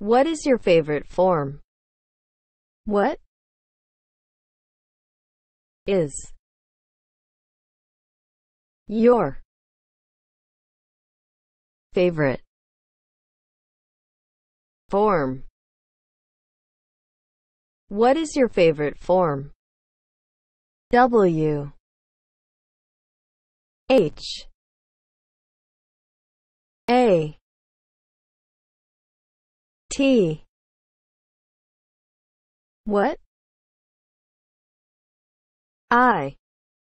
What is your favorite form? What is your favorite form? What is your favorite form? W H A T. What? I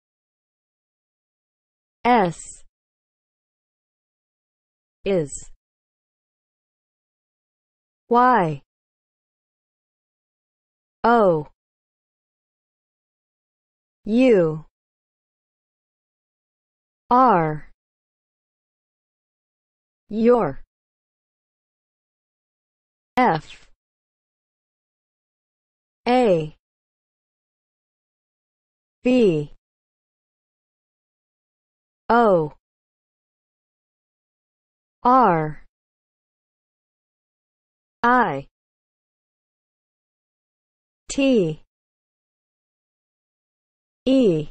S is Y O U R. Your. F A B O R I T E.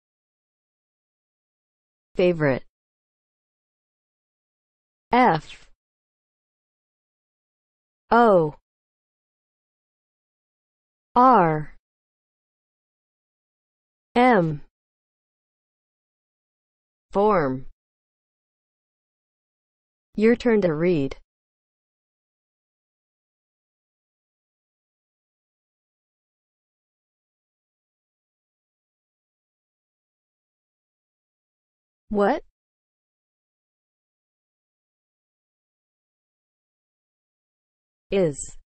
Favorite. F O R M. Form. Your turn to read. What is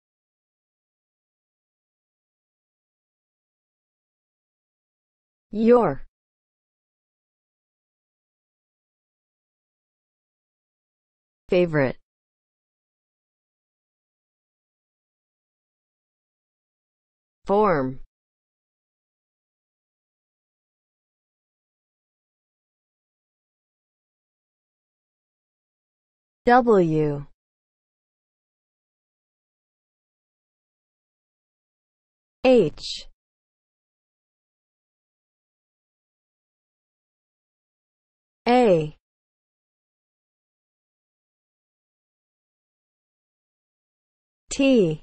your favorite form? W H A T.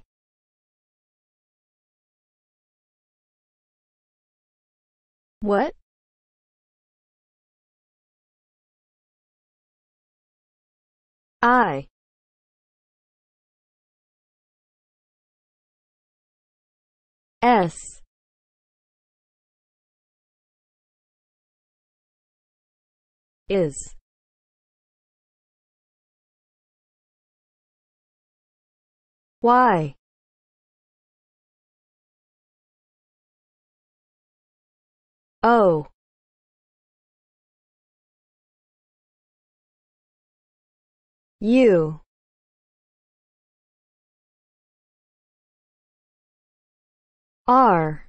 What? I S is Y O U R.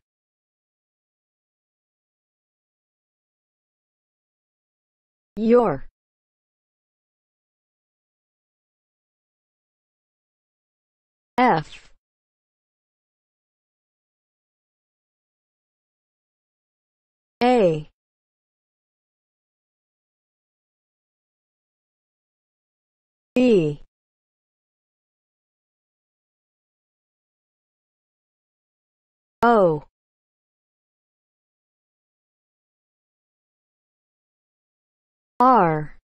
Your. F A B O R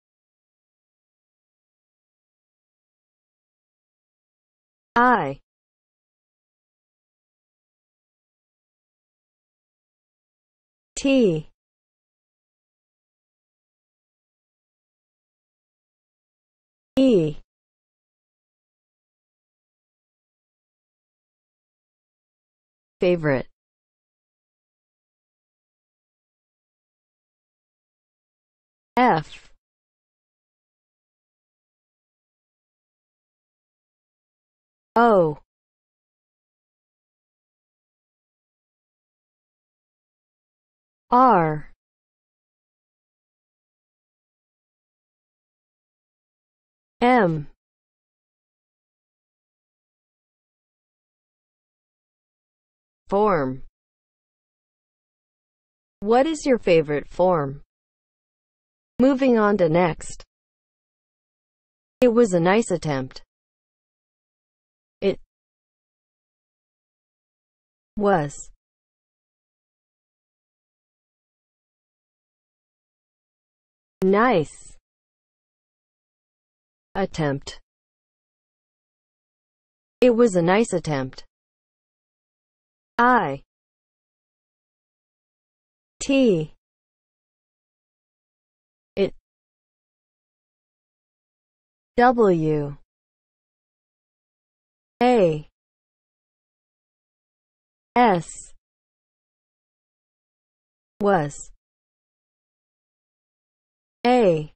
I T E. Favorite. F O R M Form. What is your favorite form? Moving on to next. It was a nice attempt. It was nice attempt. It was a nice attempt. I T It W A S was a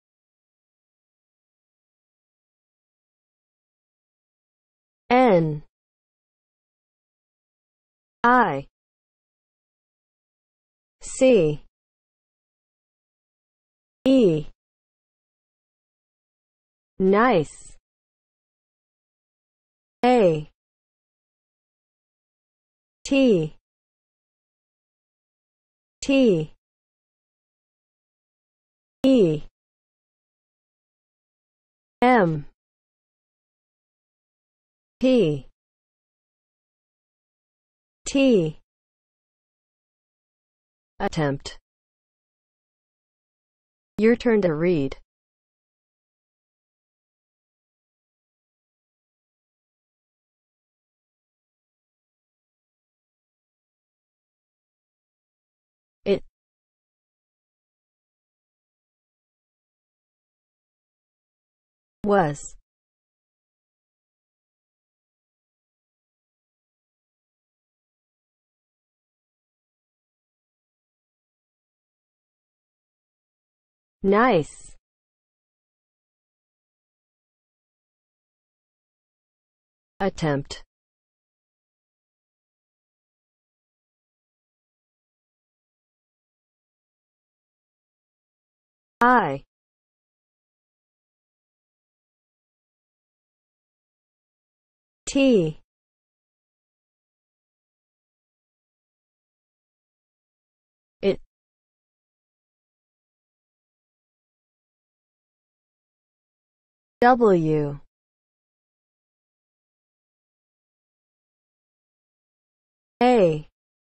N I C E nice A T T E M P T attempt. Your turn to read. It was nice attempt. I T It W A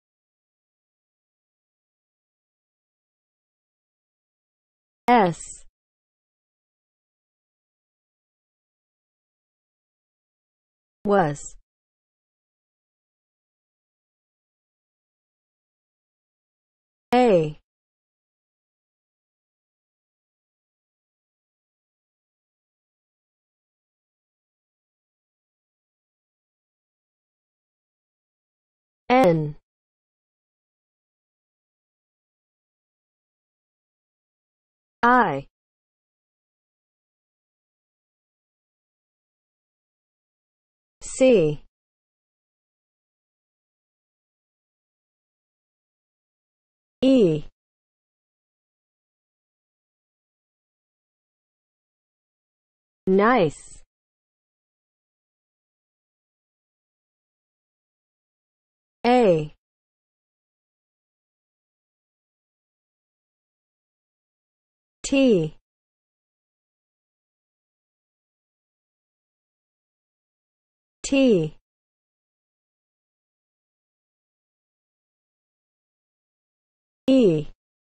S was a N I C E nice A T T E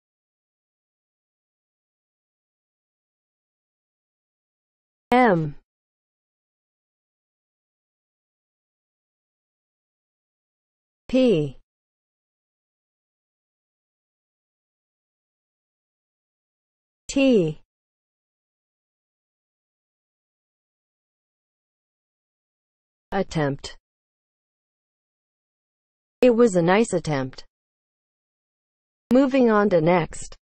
M P T attempt. It was a nice attempt. Moving on to next.